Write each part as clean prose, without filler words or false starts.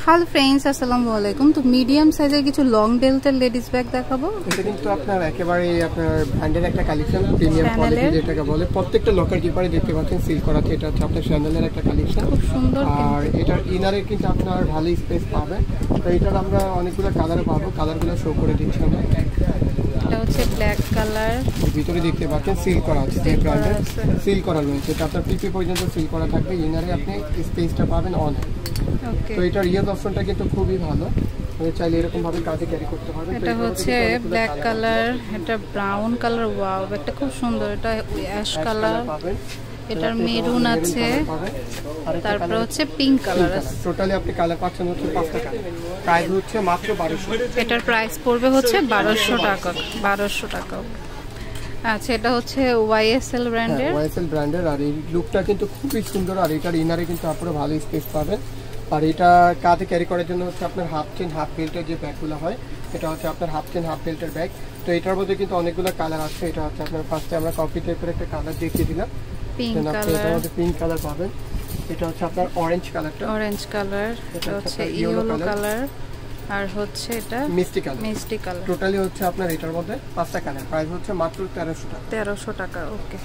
Hello friends, আসসালামু আলাইকুম। তো মিডিয়াম সাইজের কিছু লং বেল্টের লেডিস ব্যাগ দেখাবো। এটা কিন্তু আপনার একেবারে আপনার ব্র্যান্ডের একটা কালেকশন, প্রিমিয়াম কোয়ালিটি যেটাকে বলে। প্রত্যেকটা লকার কিপারে দেখতে পাচ্ছেন সিল করা আছে। এটা হচ্ছে আপনার চ্যানেলের একটা কালেকশন, খুব সুন্দর। আর এটার ইনারে কিন্তু আপনার ভালো স্পেস পাবে। তো এটার আমরা অনেকগুলো কালার পাবো, কালারগুলো শো করে দিচ্ছি আমরা। এটা হচ্ছে ব্ল্যাক কালার, ভিতরে দেখতে পাচ্ছেন সিল করা আছে, যে ব্র্যান্ডের সিল করা রয়েছে। এটা আপনার পিপি পর্যন্ত সিল করা থাকবে। ইনারে আপনি স্পেসটা পাবেন অন। তো এটার ইউজ অপশনটা কিন্তু খুবই ভালো, চাইলে এরকম ভাবে কাজে ক্যারি করতে পারবেন। এটা হচ্ছে ব্ল্যাক কালার, এটা ব্রাউন কালার। ওয়াও, এটা খুব সুন্দর। এটা অ্যাশ কালার, এটার মেরুন আছে, তারপর হচ্ছে পিঙ্ক কালার আছে। টোটালি আপনি কালার পাচ্ছেন হচ্ছে 5টা কালার। প্রাইস হচ্ছে মাত্র 1200। এটার প্রাইস পড়বে হচ্ছে 1200 টাকা। 1200 টাকা। আচ্ছা, এটা হচ্ছে ওয়াইএসএল ব্র্যান্ডের। ওয়াইএসএল ব্র্যান্ডের, আর এই লুকটা কিন্তু খুবই সুন্দর। আর এটার ইনারে কিন্তু আপনারা ভালো স্পেস পাবেন। আর এটা কাঁধে ক্যারি করার জন্য হচ্ছে আপনার হাফ চেন হাফ বেল্টের যে ব্যাগগুলো হয়, এটা হচ্ছে আপনার হাফ চেন হাফ বেল্টের ব্যাগ। তো এটার মধ্যে কিন্তু অনেকগুলো কালার আছে। এটা হচ্ছে আপনার ফার্স্টে আমরা কফি টাইপের একটা কালার দেখিয়ে দিলাম, পিঙ্ক কালার। এটার মধ্যে পিঙ্ক কালার পাবেন। এটা হচ্ছে আপনার অরেঞ্জ কালারটা, অরেঞ্জ কালার। এটা হচ্ছে ইয়েলো কালার, আর হচ্ছে এটা মিষ্টি কালার। মিষ্টি কালার। টোটালি হচ্ছে আপনার এটার মধ্যে 5টা কালার। প্রাইস হচ্ছে মাত্র 1300 টাকা। 1300 টাকা। ওকে।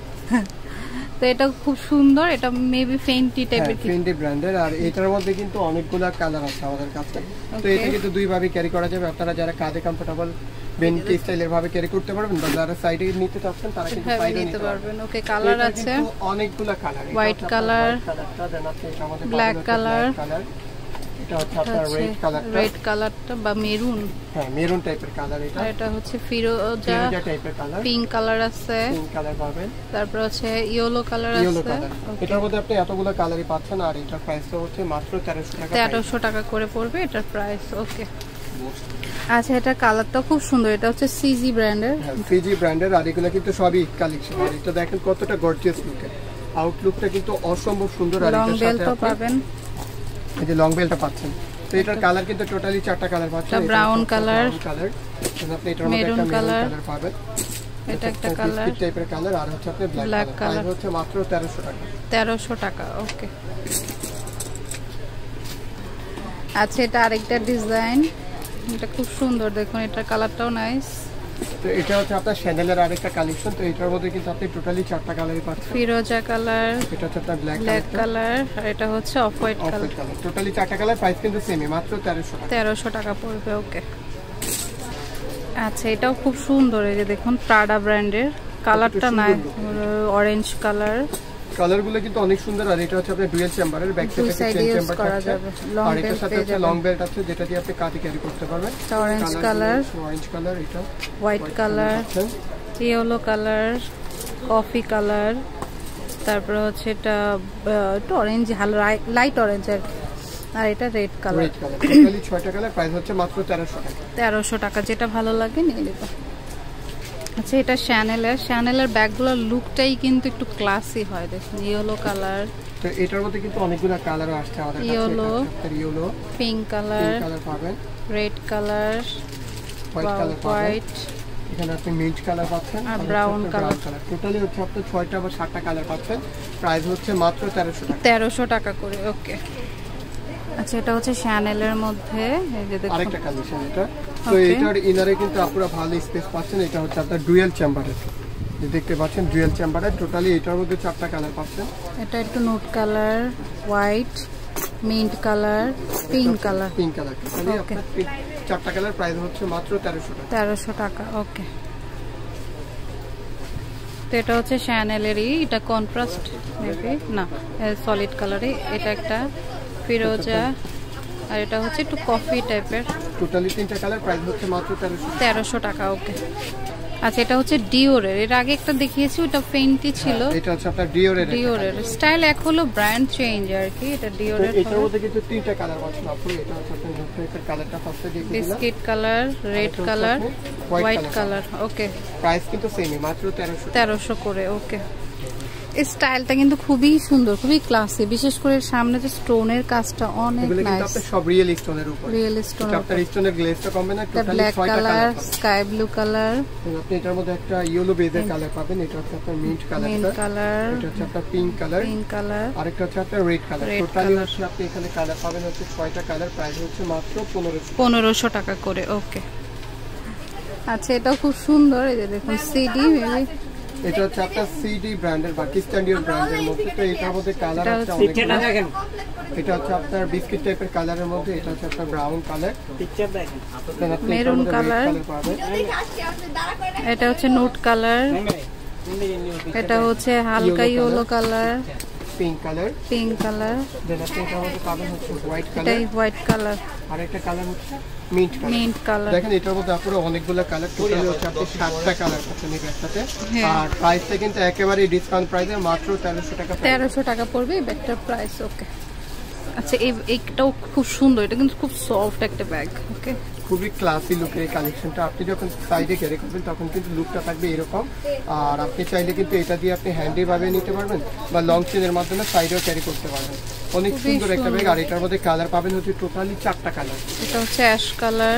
তো এটা খুব সুন্দর। এটা মেবি ফেন্টি টাইপের, ফেন্টি ব্র্যান্ডের। আর এটার মধ্যে কিন্তু অনেকগুলো কালার আছে আমাদের কাছে। তো এটা কিন্তু দুই ভাবে ক্যারি করা যাবে। আপনারা যারা কাঁধে কমফোর্টেবল বেন্টি স্টাইলের ভাবে ক্যারি করতে পারবেন, বা যারা সাইডে নিতে চাচ্ছেন তারা কিন্তু সাইডে নিতে পারবেন। ওকে, কালার আছে অনেকগুলো colour. White colour, black colour, এটা হচ্ছে আপনার রেড কালারটা বা মেরুন। হ্যাঁ, মেরুন টাইপের কালার। এটা হচ্ছে ফিরোজা টাইপের কালার। পিঙ্ক কালার আছে, পিঙ্ক কালার পাবেন। তারপর হচ্ছে ইয়েলো কালার আছে। এটার মধ্যে আপনি এতগুলো কালারই পাচ্ছেন। আর এটার প্রাইসটা হচ্ছে মাত্র 1300 টাকা। 1300 টাকা করে পড়বে এটার প্রাইস। ওকে। আচ্ছা, এটা কালারটা খুব সুন্দর। এটা হচ্ছে সিজি ব্র্যান্ডের। সিজি ব্র্যান্ডের। আর এগুলো কিন্তু সবই কালেকশন। আর এটা দেখেন কতটা গর্জিয়াস লুকের। আউটলুকটা কিন্তু অসম্ভব সুন্দর। আর লং বেল্টও পাবেন। এই যে লং বেল্টটা পাচ্ছেন। তো এটার কালার কিন্তু টোটালি 4টা কালার পাচ্ছেন। এটা ব্রাউন কালার, আপনি এটার মধ্যে একটা মেরুন কালার পাবেন। এটা একটা কালার টাইপের কালার। আর হচ্ছে আপনি ব্ল্যাক কালার। হচ্ছে মাত্র 1300 টাকা। 1300 টাকা। ওকে। আচ্ছা, এটা আরেকটা ডিজাইন। এটা খুব সুন্দর, দেখুন এটার কালারটাও নাইস। তো এটা হচ্ছে আপনার স্যান্ডেলের আরেকটা কালেকশন। তো এটার মধ্যে কিন্তু আপনি টোটালি 4টা কালারই পাচ্ছেন। ফিরোজা কালার, এটা হচ্ছে আপনার ব্ল্যাক কালার, আর এটা হচ্ছে অফ হোয়াইট কালার। টোটালি 4টা কালার। প্রাইস কিন্তু সেমই, মাত্র 1300 টাকা। 1300 টাকা পড়বে। ওকে। আচ্ছা, এটাও খুব সুন্দর। এই যে দেখুন প্রাডা ব্র্যান্ডের। কালারটা নাই, অরেঞ্জ কালার। কালারগুলো কিন্তু অনেক সুন্দর। আর এটা হচ্ছে আপনার ডুয়াল চেম্বারের, ব্যাক সাইডে চেন চেম্বার করা যাবে। আর এটার সাথে একটা লং বেল্ট আছে, যেটা দিয়ে আপনি কাঁধে ক্যারি করতে পারবেন। অরেঞ্জ কালার, এটা white colour, yellow colour, coffee colour, তারপর হচ্ছে এটা একটু অরেঞ্জ, লাইট অরেঞ্জ আর এটা রেড কালার। টোটালি 6টা কালার। প্রাইস হচ্ছে মাত্র 1300 টাকা। 1300 টাকা। যেটা ভালো লাগে নিয়ে নেব। আচ্ছা, এটা শ্যানেলের ব্যাগগুলোর লুকটাই কিন্তু একটু ক্লাসি হয়। দেখুন ইয়েলো কালার। তো এটার মধ্যে কিন্তু অনেকগুলো কালারও আসছে আমাদের কাছে। ইয়েলো, পিঙ্ক কালার পাবেন, রেড কালার, হোয়াইট, এখানে আপনি মিন্ট কালার পাচ্ছেন, আর ব্রাউন কালার। টোটালি হচ্ছে আপনি 6টা বা 7টা কালার পাচ্ছেন। প্রাইস হচ্ছে মাত্র 1300 টাকা। 1300 টাকা করে। ওকে। আচ্ছা, এটা হচ্ছে শ্যানেলের মধ্যে। এই যে দেখুন আরেকটা কালেকশন এটা। তো এটার ইনারে কিন্তু আপনারা ভালো স্পেস পাচ্ছেন। এটা হচ্ছে আপনার ডুয়াল চেম্বারের, দেখতে পাচ্ছেন ডুয়াল চেম্বারের। টোটালি এটার মধ্যে 4টা কালার পাচ্ছেন। এটা একটু নোট colour, white, mint colour, pink colour. Totally আপনার 4টা কালার। প্রাইস হচ্ছে মাত্র 1300 টাকা। 1300 টাকা। ওকে। তো এটা হচ্ছে শ্যানেলেরই। এটা কন্ট্রাস্ট মেবি না, সলিড কালারই। এটা একটা ফিরোজা, আর এটা হচ্ছে একটু কফি টাইপের। টোটালি 3টা কালার। প্রাইস হচ্ছে মাত্র 1300 টাকা। ওকে। আচ্ছা, এটা হচ্ছে ডিওরের। এর আগে একটা দেখিয়েছি, ওটা ফেন্টি ছিল। এটা হচ্ছে আপনার ডিওরের স্টাইল। এক হলো ব্র্যান্ড চেঞ্জ আর কি। এটা ডিওরের। এটার মধ্যে কিন্তু 3টা কালার পাচ্ছেন আপনি। এটা হচ্ছে আপনার নোটের কালারটা ফার্স্টে দেখিয়ে দিলাম, biscuit colour, red colour, white colour. Okay. Price কিন্তু সেমই, মাত্র 1300 1300 করে। ওকে। এই স্টাইলটা কিন্তু খুবই সুন্দর, খুবই ক্লাসি, বিশেষ করে সামনে যে স্টোনের কাজটা অনেক এগুলো কিন্তু নাইস। আপনার সব রিয়েল স্টোনের উপর, রিয়েল স্টোনের আপনার স্টোনের গ্লেজটা কমবে না। টোটালি ব্ল্যাক 6টা কালার, কালার পাবেন। স্কাই ব্লু কালার, আপনি এটার মধ্যে একটা ইয়েলো বেজের কালার পাবেন, এটা হচ্ছে আপনার মিন্ট কালার, মিন্ট কালার, এটা হচ্ছে আপনার পিঙ্ক কালার, পিঙ্ক কালার, আরেকটা হচ্ছে আপনার রেড কালার। টোটালি হচ্ছে আপনি এখানে কালার পাবেন হচ্ছে 6টা কালার, প্রাইস হচ্ছে মাত্র 1500 টাকা করে। ওকে, আচ্ছা এটাও খুব সুন্দর, এই যে দেখুন সিডি, মেবি এটা হচ্ছে আপনার সিডি ব্র্যান্ডের বা কিস্ট্যান্ডিয়ার ব্র্যান্ডের মধ্যে। তো এটার মধ্যে কালার আছে অনেকগুলো। এটা হচ্ছে আপনার বিস্কিট টাইপের কালারের মধ্যে, এটা হচ্ছে আপনার ব্রাউন কালার, মেরুন কালার, এটা হচ্ছে নোট কালার, এটা হচ্ছে হালকা yellow colour, pink colour, pink colour, then আপনি এটার মধ্যে পাবেন হচ্ছে হোয়াইট কালার, এটাই হোয়াইট কালার, আর একটা কালার হচ্ছে মিন্ট কালার। Mint colour. দেখেন এটার মধ্যে আপনারা অনেকগুলো কালার, টোটালি হচ্ছে আপনি 7টা কালার পাচ্ছেন এই ব্যাগটাতে। হ্যাঁ। আর প্রাইসটা কিন্তু একেবারে ডিসকাউন্ট প্রাইসে মাত্র 1300 টাকা। 1300 টাকা পড়বে এই ব্যাগটার প্রাইস। ওকে, আচ্ছা এইটাও খুব সুন্দর, এটা কিন্তু খুব সফট একটা ব্যাগ। ওকে, খুবই ক্লাসি লুকের এই কালেকশনটা। আপনি যখন সাইডে ক্যারি করবেন তখন কিন্তু লুকটা থাকবে এরকম। আর আপনি চাইলে কিন্তু এটা দিয়ে আপনি হ্যান্ডি ভাবে নিতে পারবেন বা লং চেনের মাধ্যমে সাইডেও ক্যারি করতে পারবেন। অনেক সুন্দর একটা ব্যাগ। আর এটার মধ্যে কালার পাবেন হচ্ছে টোটালি 4টা কালার। এটা হচ্ছে ash colour,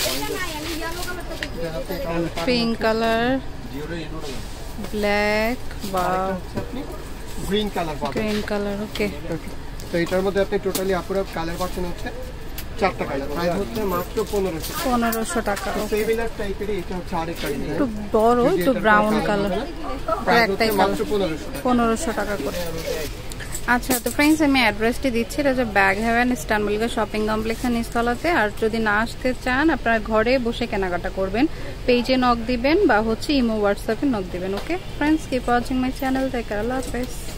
pink colour, black বা গ্রিন কালার পাবেন, গ্রিন কালার। ওকে, তো এটার মধ্যে আপনি টোটালি আপুরা কালার পাচ্ছেন হচ্ছে 4টা কালার, প্রাইস হচ্ছে মাত্র 1500 টাকা। সিমিলার টাইপের এটা হচ্ছে আরেকটা ডিজাইন, একটু বড়, একটু ব্রাউন কালার, প্রাইস একটাই হচ্ছে মাত্র কালার, 1500 টাকা করে। আচ্ছা, তো ফ্রেন্ডস আমি অ্যাড্রেসটি দিচ্ছি, এটা হচ্ছে bag heaven eastern Mallika shopping কমপ্লেক্সের নিচতলাতে। আর যদি না আসতে চান, আপনারা ঘরে বসে কেনাকাটা করবেন, পেজে নক দিবেন বা হচ্ছে ইমো হোয়াটসঅ্যাপে নক দিবেন। Okay friends, keep watching my channel, take care, আল্লাহ হাফেজ।